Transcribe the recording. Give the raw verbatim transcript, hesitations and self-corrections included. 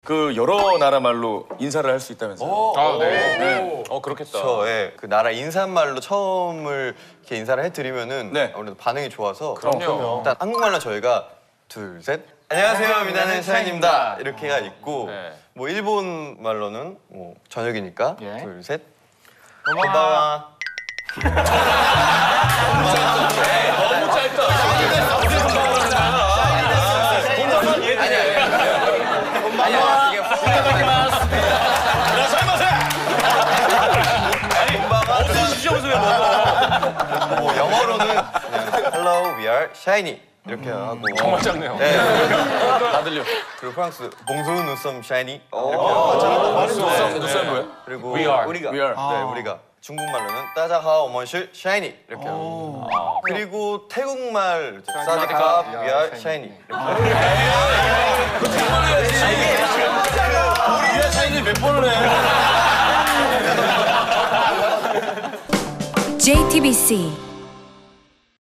그 여러 나라 말로 인사를 할 수 있다면서요? 아, 네. 네. 어, 그렇겠다. 저, 예. 그 나라 인사말로 처음을 이렇게 인사를 해드리면은 네. 아무래도 반응이 좋아서. 그럼요. 일단 한국말로 저희가 둘, 셋. 안녕하세요, 미나는 샤인입니다. 이렇게가 있고, 네. 뭐 일본 말로는 뭐 저녁이니까 예. 둘, 셋. 고마워. 고마워. 너무 짧다. 아니야, 이게 뭐 영어로는 그냥 Hello, we are shiny 이렇게 하고. 정말 짧네요. 네. 다 들려. 그리고 프랑스 Bonjour, nous sommes shiny 이렇게 하고. 눈썹 뭐야? 그리고 We are. 우리가 We are. 네, 우리가 중국말로는 따자하 오먼실 샤이니 이렇게 하고. 그리고 태국말 사디카 we are shiny 이렇게 우리 차이니 몇 번을 해? 제이티비씨